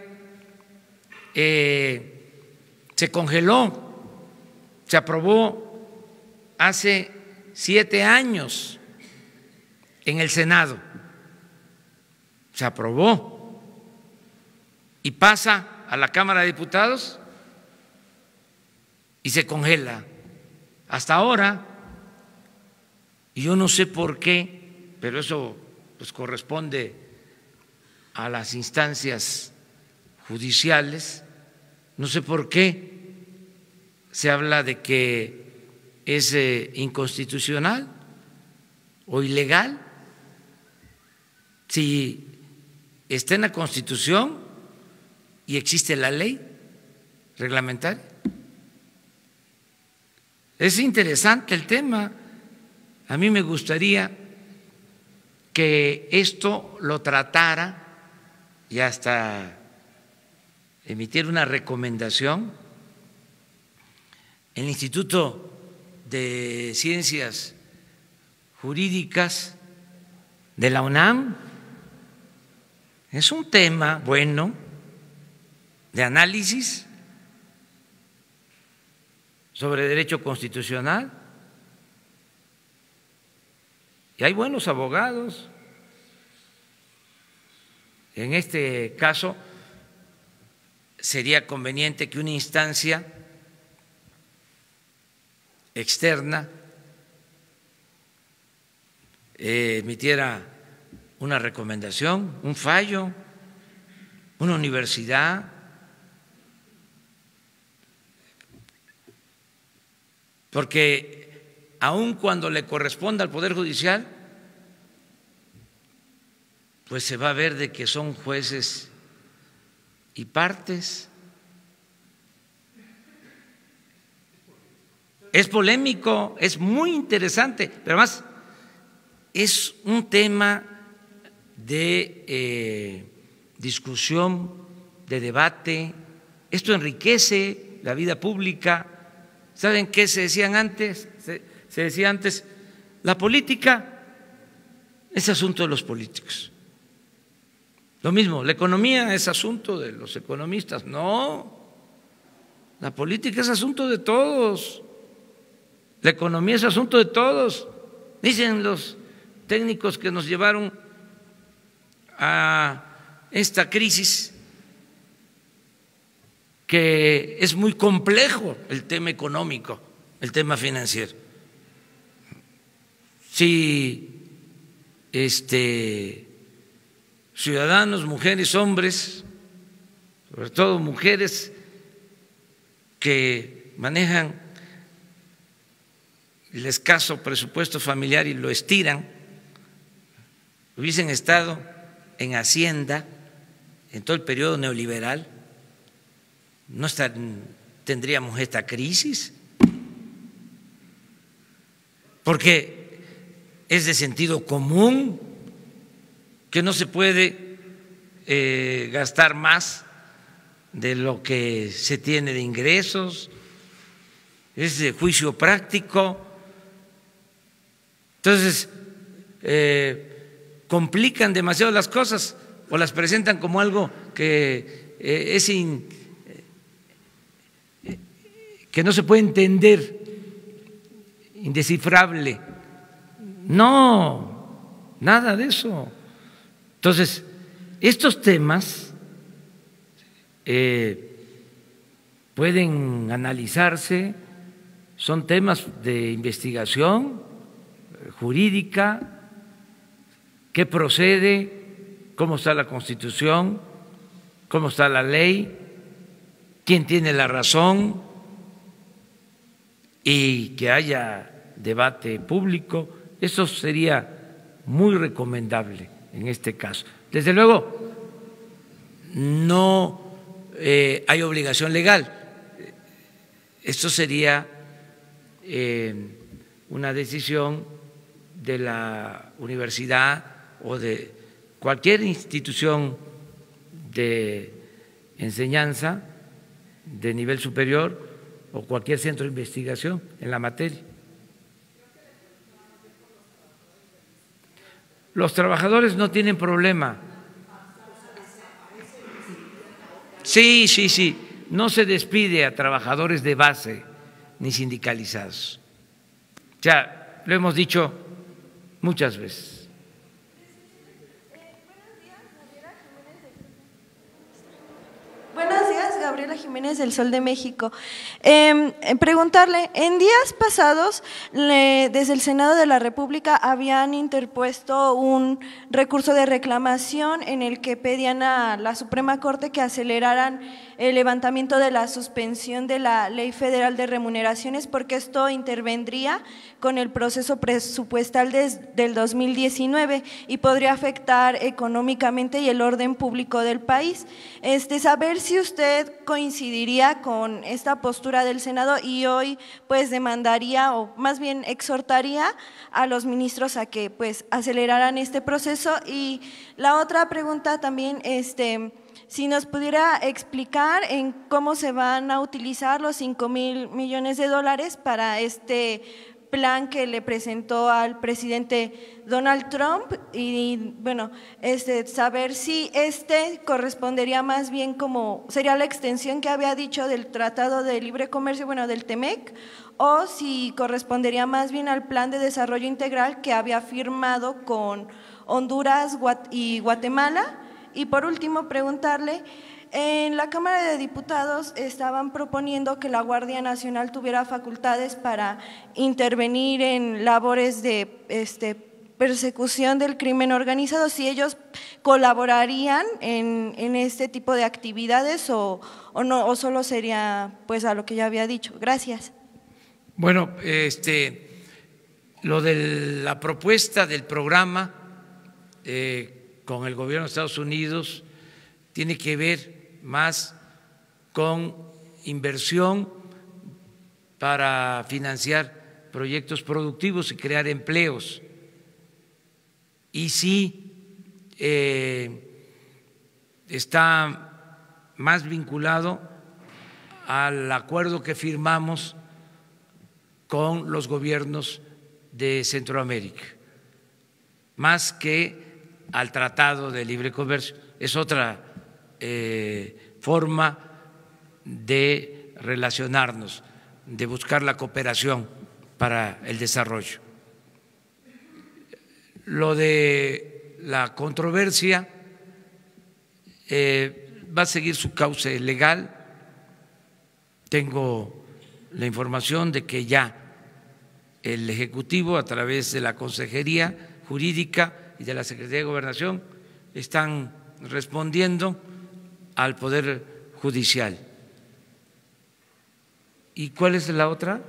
Speaker 1: eh, se congeló, se aprobó hace siete años en el Senado, se aprobó y pasa a la Cámara de Diputados y se congela hasta ahora. Y yo no sé por qué, pero eso pues corresponde a las instancias judiciales, no sé por qué se habla de que es eh, inconstitucional o ilegal si está en la Constitución y existe la ley reglamentaria. Es interesante el tema. A mí me gustaría que esto lo tratara y hasta emitir una recomendación el Instituto de Ciencias Jurídicas de la UNAM. Es un tema bueno de análisis sobre derecho constitucional. Y hay buenos abogados. En este caso, sería conveniente que una instancia externa eh, emitiera una recomendación, un fallo, una universidad, porque aun cuando le corresponda al Poder Judicial, pues se va a ver de que son jueces y partes. Es polémico, es muy interesante, pero además es un tema de eh, discusión, de debate. Esto enriquece la vida pública. ¿Saben qué se decían antes? Se, se decía antes, la política es asunto de los políticos. Lo mismo, la economía es asunto de los economistas. No, la política es asunto de todos. La economía es asunto de todos. Dicen los técnicos que nos llevaron a esta crisis que es muy complejo el tema económico, el tema financiero. Si este, ciudadanos, mujeres, hombres, sobre todo mujeres que manejan el escaso presupuesto familiar y lo estiran, hubiesen estado en Hacienda en todo el periodo neoliberal, no estar, tendríamos esta crisis, porque es de sentido común que no se puede eh, gastar más de lo que se tiene de ingresos, es de juicio práctico. Entonces, eh, complican demasiado las cosas o las presentan como algo que eh, es in, eh, que no se puede entender, indescifrable. No, nada de eso. Entonces, estos temas eh, pueden analizarse, son temas de investigación jurídica, qué procede, cómo está la Constitución, cómo está la ley, quién tiene la razón, y que haya debate público. Eso sería muy recomendable en este caso. Desde luego, no eh, hay obligación legal. Esto sería eh, una decisión de la universidad o de cualquier institución de enseñanza de nivel superior o cualquier centro de investigación en la materia. Los trabajadores no tienen problema. Sí, sí, sí. No se despide a trabajadores de base ni sindicalizados. Ya lo hemos dicho muchas veces.
Speaker 8: Buenos días, Gabriela Jiménez del Sol de México. Eh, preguntarle, en días pasados, le, desde el Senado de la República habían interpuesto un recurso de reclamación en el que pedían a la Suprema Corte que aceleraran el levantamiento de la suspensión de la Ley Federal de Remuneraciones, porque esto intervendría con el proceso presupuestal des, del dos mil diecinueve y podría afectar económicamente y el orden público del país. Este, saber si usted coincidiría con esta postura del Senado y hoy pues demandaría o más bien exhortaría a los ministros a que pues aceleraran este proceso. Y la otra pregunta también, este, si nos pudiera explicar en cómo se van a utilizar los cinco mil millones de dólares para este plan que le presentó al presidente Donald Trump y bueno, este, saber si este correspondería más bien como, sería la extensión que había dicho del Tratado de Libre Comercio, bueno, del TEMEC, o si correspondería más bien al Plan de Desarrollo Integral que había firmado con Honduras y Guatemala. Y por último, preguntarle, en la Cámara de Diputados estaban proponiendo que la Guardia Nacional tuviera facultades para intervenir en labores de este, persecución del crimen organizado, si ellos colaborarían en, en este tipo de actividades o, o no, o solo sería pues a lo que ya había dicho. Gracias.
Speaker 1: Bueno, este, lo de la propuesta del programa eh, con el gobierno de Estados Unidos tiene que ver más con inversión para financiar proyectos productivos y crear empleos. Y sí eh, está más vinculado al acuerdo que firmamos con los gobiernos de Centroamérica, más que al Tratado de Libre Comercio. Es otra eh, forma de relacionarnos, de buscar la cooperación para el desarrollo. Lo de la controversia eh, va a seguir su cauce legal. Tengo la información de que ya el Ejecutivo, a través de la Consejería Jurídica y de la Secretaría de Gobernación, están respondiendo al Poder Judicial. ¿Y cuál es la otra?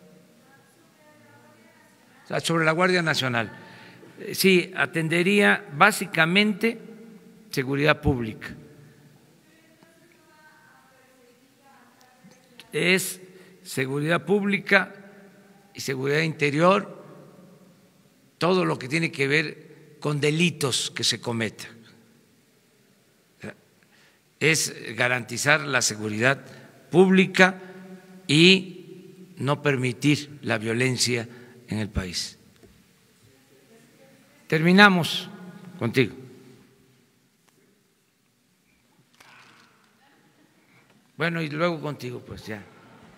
Speaker 1: Sobre la Guardia Nacional. Sí, atendería básicamente seguridad pública. Es seguridad pública y seguridad interior, todo lo que tiene que ver con delitos que se cometan. Es garantizar la seguridad pública y no permitir la violencia en el país. Terminamos contigo. Bueno, y luego contigo, pues ya.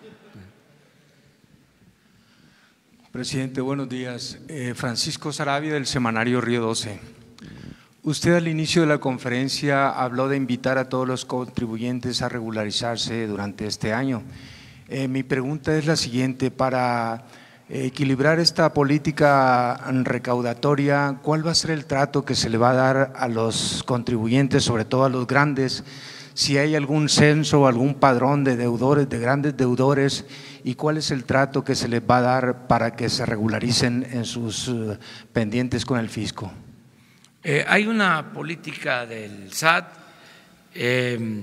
Speaker 15: Presidente, buenos días. Eh, Francisco Sarabia, del semanario Río doce. Usted al inicio de la conferencia habló de invitar a todos los contribuyentes a regularizarse durante este año. Eh, mi pregunta es la siguiente: para equilibrar esta política recaudatoria, ¿cuál va a ser el trato que se le va a dar a los contribuyentes, sobre todo a los grandes? Si hay algún censo o algún padrón de deudores, de grandes deudores, y cuál es el trato que se les va a dar para que se regularicen en sus uh, pendientes con el fisco.
Speaker 1: Eh, hay una política del S A T eh,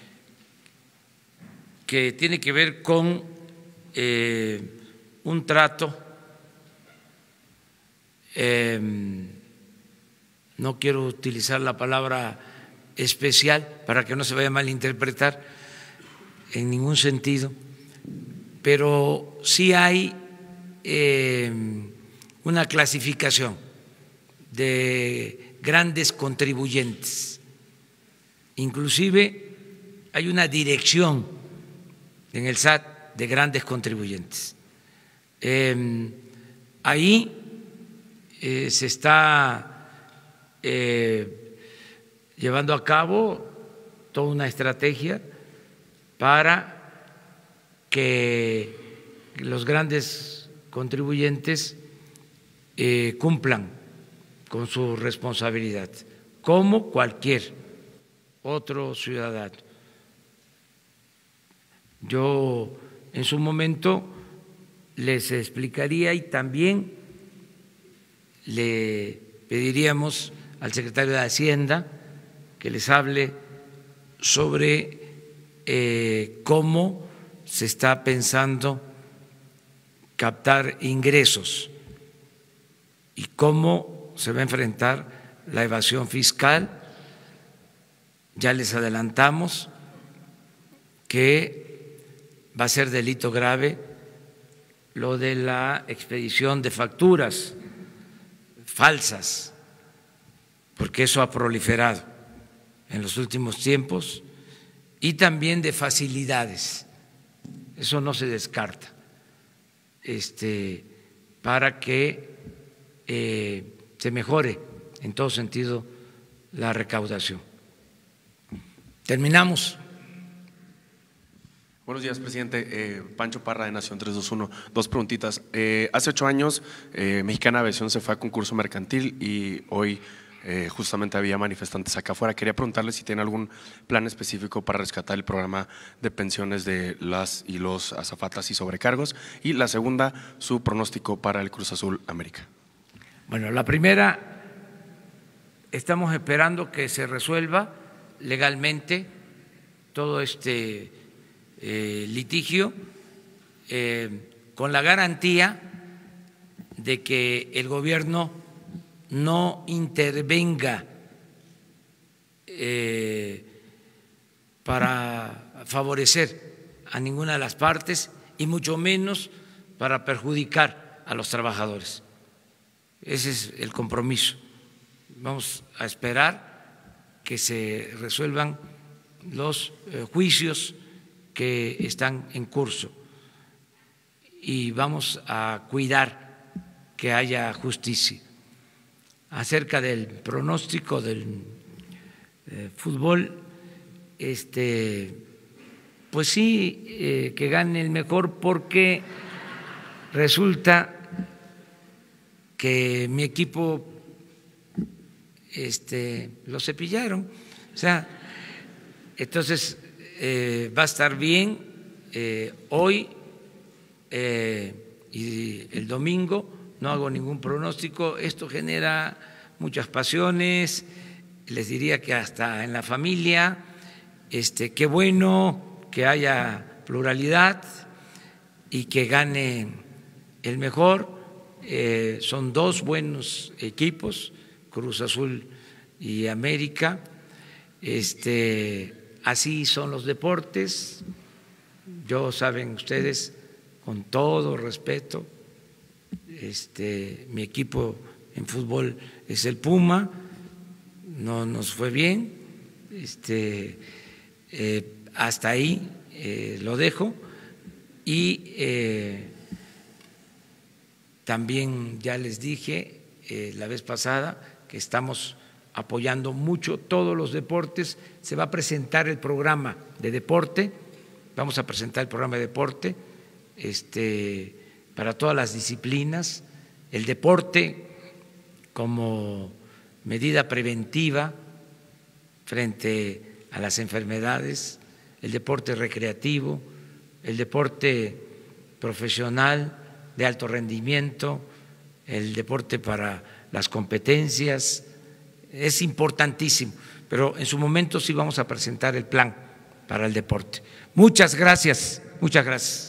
Speaker 1: que tiene que ver con eh, un trato, eh, no quiero utilizar la palabra especial para que no se vaya a malinterpretar en ningún sentido, pero sí hay eh, una clasificación de grandes contribuyentes, inclusive hay una dirección en el S A T de grandes contribuyentes. Eh, ahí eh, se está eh, llevando a cabo toda una estrategia para que los grandes contribuyentes eh, cumplan con su responsabilidad, como cualquier otro ciudadano. Yo en su momento les explicaría y también le pediríamos al secretario de Hacienda que les hable sobre eh, cómo se está pensando captar ingresos y cómo se va a enfrentar la evasión fiscal. Ya les adelantamos que va a ser delito grave lo de la expedición de facturas falsas, porque eso ha proliferado en los últimos tiempos, y también de facilidades. Eso no se descarta, este, para que eh, se mejore en todo sentido la recaudación. Terminamos.
Speaker 16: Buenos días, presidente. Eh, Pancho Parra, de Nación tres dos uno. Dos preguntitas. Eh, hace ocho años, eh, Mexicana Aviación se fue a concurso mercantil y hoy eh, justamente había manifestantes acá afuera. Quería preguntarle si tiene algún plan específico para rescatar el programa de pensiones de las y los azafatas y sobrecargos. Y la segunda, su pronóstico para el Cruz Azul América.
Speaker 1: Bueno, la primera, estamos esperando que se resuelva legalmente todo este eh, litigio eh, con la garantía de que el gobierno no intervenga eh, para favorecer a ninguna de las partes y mucho menos para perjudicar a los trabajadores. Ese es el compromiso. Vamos a esperar que se resuelvan los eh, juicios que están en curso y vamos a cuidar que haya justicia. Acerca del pronóstico del eh, fútbol, este, pues sí, eh, que gane el mejor, porque resulta que mi equipo este, lo cepillaron, o sea, entonces eh, va a estar bien eh, hoy eh, y el domingo. No hago ningún pronóstico, esto genera muchas pasiones, les diría que hasta en la familia, este, qué bueno que haya pluralidad y que gane el mejor. Eh, son dos buenos equipos, Cruz Azul y América. Este, así son los deportes. Yo, saben ustedes, con todo respeto, Este, mi equipo en fútbol es el Puma, no nos fue bien, este, eh, hasta ahí eh, lo dejo y eh, también ya les dije eh, la vez pasada que estamos apoyando mucho todos los deportes. Se va a presentar el programa de deporte, vamos a presentar el programa de deporte, este para todas las disciplinas, el deporte como medida preventiva frente a las enfermedades, el deporte recreativo, el deporte profesional de alto rendimiento, el deporte para las competencias, es importantísimo, pero en su momento sí vamos a presentar el plan para el deporte. Muchas gracias, muchas gracias.